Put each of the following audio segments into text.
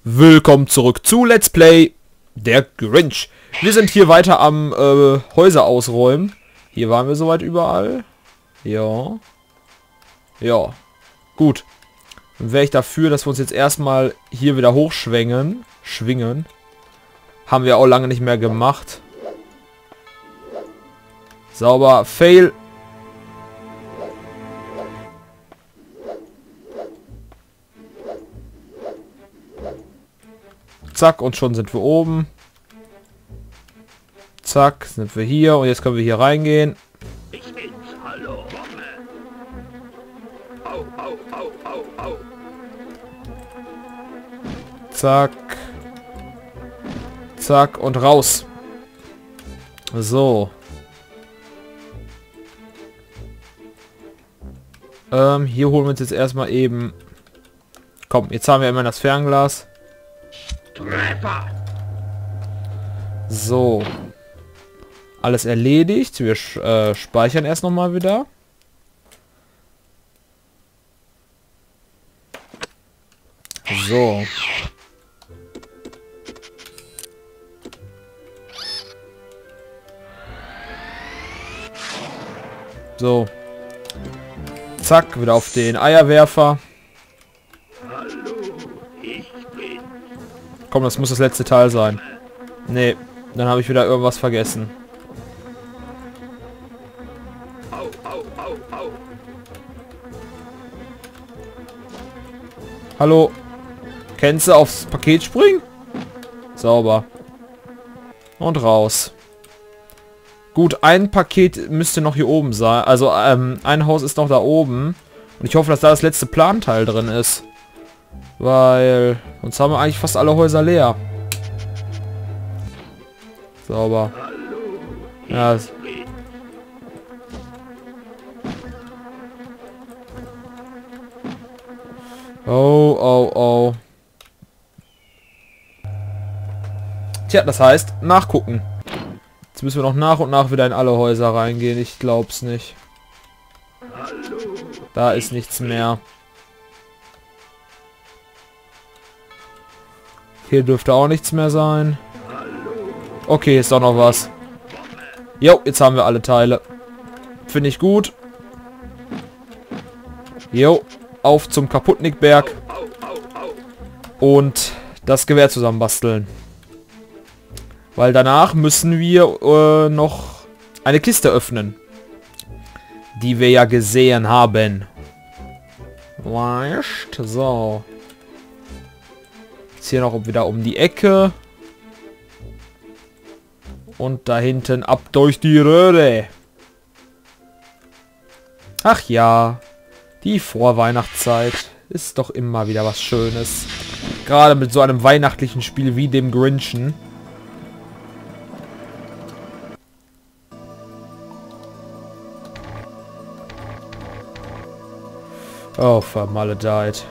Willkommen zurück zu Let's Play der Grinch. Wir sind hier weiter am Häuser ausräumen. Hier waren wir soweit überall. Ja. Ja. Gut. Dann wäre ich dafür, dass wir uns jetzt erstmal hier wieder hochschwingen. Schwingen. Haben wir auch lange nicht mehr gemacht. Sauber. Fail. Zack, und schon sind wir oben. Zack, sind wir hier. Und jetzt können wir hier reingehen. Ich bin's, hallo, Au, au, au, au, au. Zack. Zack, und raus. So. Hier holen wir uns jetzt erstmal eben... Komm, jetzt haben wir immer das Fernglas. Treffer. So. Alles erledigt. Wir speichern erst nochmal wieder. So. So. Zack, wieder auf den Eierwerfer. Hallo, ich bin. Komm, das muss das letzte Teil sein. Nee, dann habe ich wieder irgendwas vergessen. Au, au, au, au. Hallo? Kennst du aufs Paket springen? Sauber. Und raus. Gut, ein Paket müsste noch hier oben sein. Also, ein Haus ist noch da oben. Und ich hoffe, dass da das letzte Planteil drin ist. Weil, sonst haben wir eigentlich fast alle Häuser leer. Sauber. Hallo, Ja. ich bin. Oh, oh, oh. Tja, das heißt, nachgucken. Jetzt müssen wir noch nach und nach wieder in alle Häuser reingehen. Ich glaub's nicht. Hallo. Da ist nichts mehr. Hier dürfte auch nichts mehr sein. Okay, ist doch noch was. Jo, jetzt haben wir alle Teile. Finde ich gut. Jo, auf zum Kaputtnickberg. Und das Gewehr zusammenbasteln. Weil danach müssen wir noch eine Kiste öffnen. Die wir ja gesehen haben. So. Jetzt hier noch wieder um die Ecke. Und da hinten ab durch die Röhre. Ach ja. Die Vorweihnachtszeit ist doch immer wieder was Schönes. Gerade mit so einem weihnachtlichen Spiel wie dem Grinchen. Oh, vermaledeit.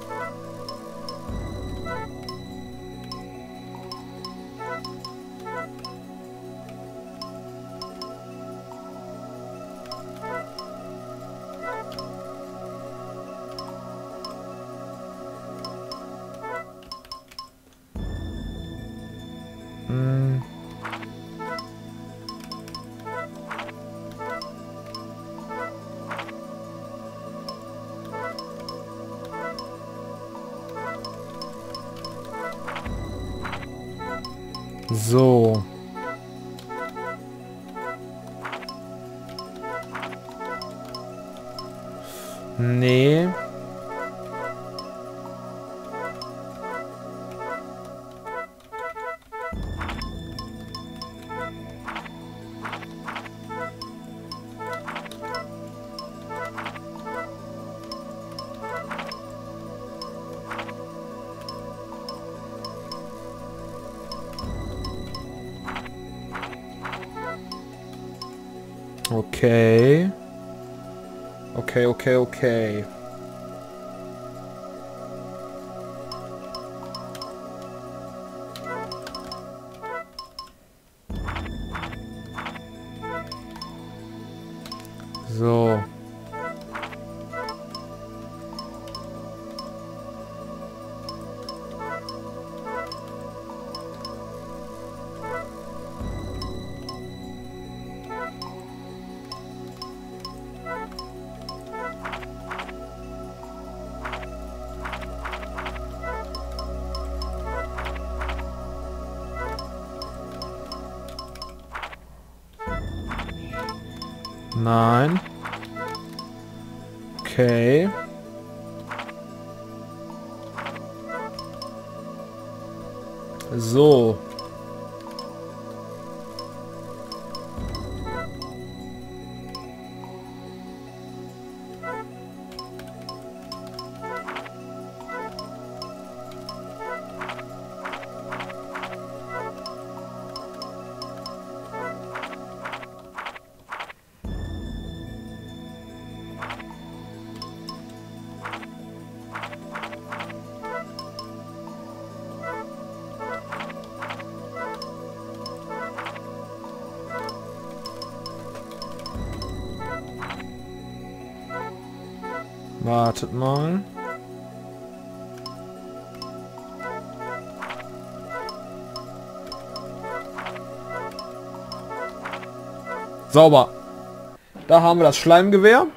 So. Nee. Okay. Okay, okay, okay. So. Nein. Okay. So. Wartet mal. Sauber. Da haben wir das Schleimgewehr.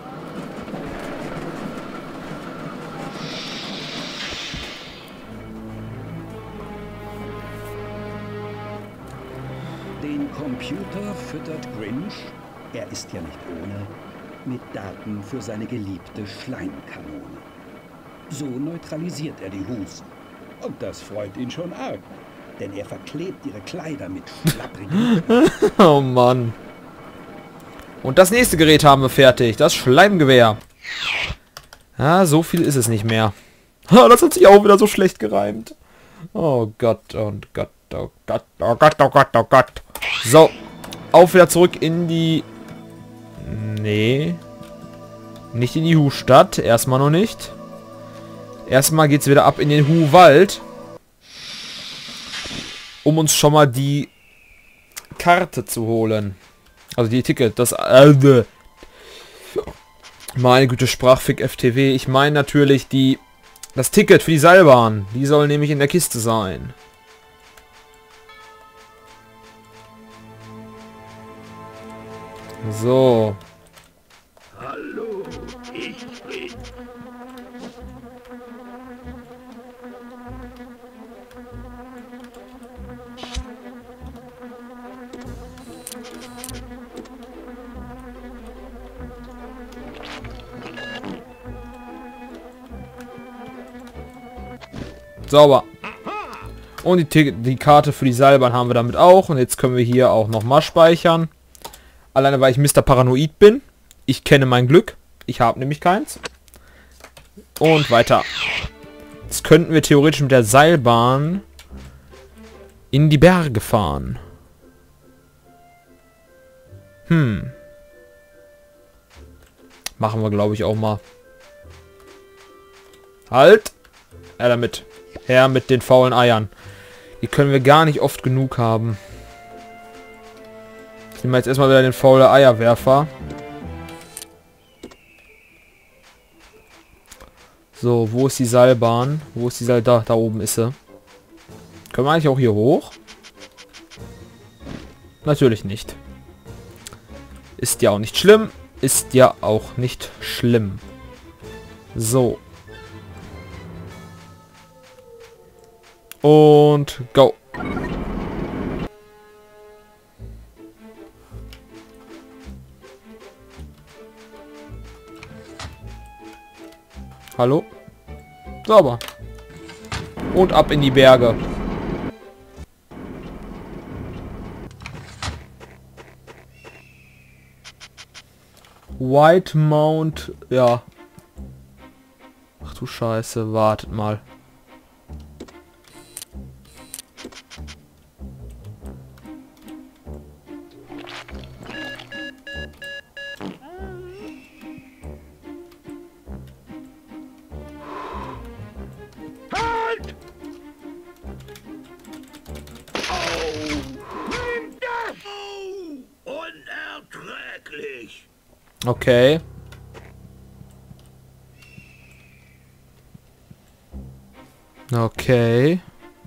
Den Computer füttert Grinch, er ist ja nicht ohne, mit Daten für seine geliebte Schleimkanone. So neutralisiert er die Hus. Und das freut ihn schon arg, denn er verklebt ihre Kleider mit schlapprigen... Oh Mann. Und das nächste Gerät haben wir fertig. Das Schleimgewehr. Ja, so viel ist es nicht mehr. Das hat sich auch wieder so schlecht gereimt. Oh Gott, und Gott, oh Gott, oh Gott, oh Gott, oh Gott. So. Auf wieder zurück in die... Nee. Nicht in die Hu-Stadt. Erstmal noch nicht. Erstmal geht's wieder ab in den Hu-Wald. Um uns schon mal die Karte zu holen. Also die Ticket. Das... meine Güte, Sprachfick FTW. Ich meine natürlich das Ticket für die Seilbahn. Die soll nämlich in der Kiste sein. So. Hallo, ich bin... Sauber. Und die Karte für die Seilbahn haben wir damit auch. Und jetzt können wir hier auch nochmal speichern. Alleine weil ich Mr. Paranoid bin. Ich kenne mein Glück. Ich habe nämlich keins. Und weiter. Jetzt könnten wir theoretisch mit der Seilbahn in die Berge fahren. Machen wir, glaube ich, auch mal. Halt! Ja, damit. Her mit den faulen Eiern. Die können wir gar nicht oft genug haben. Ich nehme jetzt erstmal wieder den faule Eierwerfer. So, wo ist die Seilbahn? Wo ist die Seilbahn? Da oben ist sie. Können wir eigentlich auch hier hoch? Natürlich nicht. Ist ja auch nicht schlimm. Ist ja auch nicht schlimm. So. Und go. Hallo? Sauber. Und ab in die Berge. White Mount, ja. Ach du Scheiße, wartet mal. Halt! Au! Nimm das! Au! Unerträglich! Okay. Okay.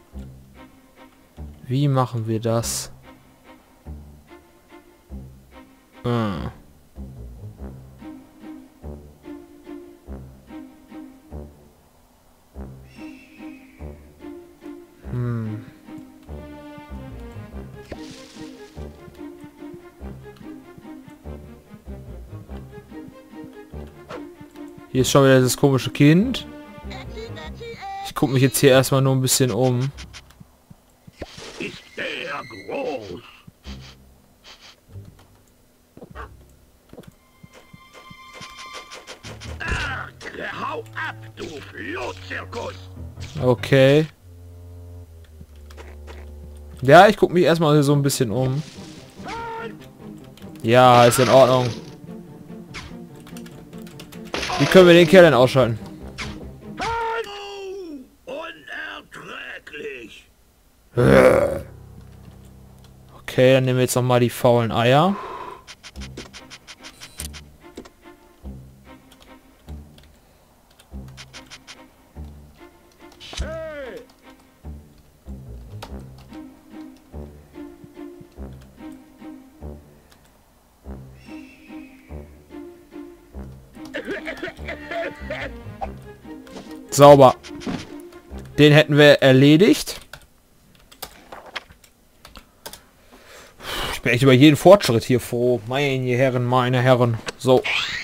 Wie machen wir das? Hm. Hier ist schon wieder das komische Kind. Ich gucke mich jetzt hier erstmal nur ein bisschen um. Ist der groß? Ach, hau ab, du Flohzirkus! Okay. Ja, ich gucke mich erstmal so ein bisschen um. Ja, ist in Ordnung. Wie können wir den Kerl denn ausschalten? Unerträglich! Okay, dann nehmen wir jetzt noch mal die faulen Eier. Sauber. Den hätten wir erledigt. Ich bin echt über jeden Fortschritt hier froh. Meine Herren, meine Herren. So.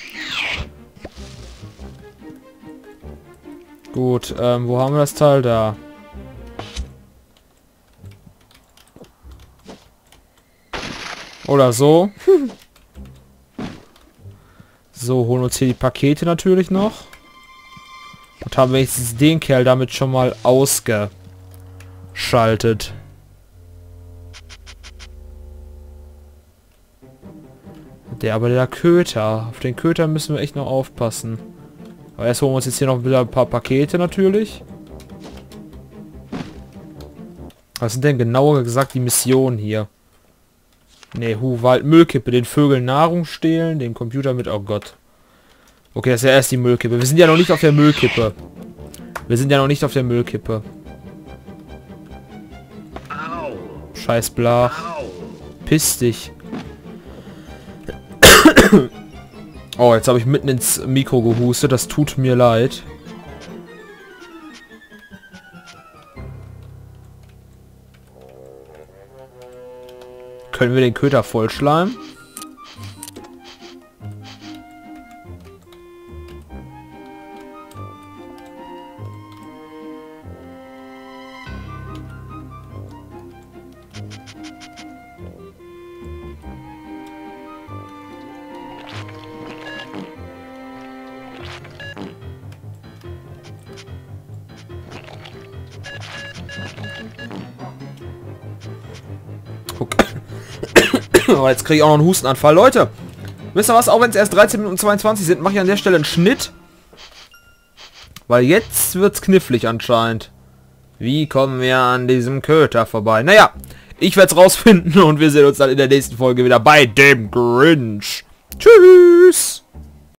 Gut, wo haben wir das Teil? Da. Oder so. So, holen uns hier die Pakete natürlich noch. Und haben wenigstens den Kerl damit schon mal ausgeschaltet. Der Köter. Auf den Köter müssen wir echt noch aufpassen. Aber erst holen wir uns jetzt hier noch wieder ein paar Pakete natürlich. Was sind denn genauer gesagt die Missionen hier? Ne, Wald, Müllkippe, den Vögeln Nahrung stehlen, dem Computer mit... Oh Gott. Okay, das ist ja erst die Müllkippe. Wir sind ja noch nicht auf der Müllkippe. Au! Scheiß Blach. Au! Piss dich. Oh, jetzt habe ich mitten ins Mikro gehustet. Das tut mir leid. Können wir den Köter vollschleimen? Okay. Oh, jetzt kriege ich auch noch einen Hustenanfall. Leute, wisst ihr was? Auch wenn es erst 13 Minuten 22 sind, mache ich an der Stelle einen Schnitt. Weil jetzt wird's knifflig anscheinend. Wie kommen wir an diesem Köter vorbei? Naja, ich werde es rausfinden und wir sehen uns dann in der nächsten Folge wieder bei dem Grinch. Tschüss!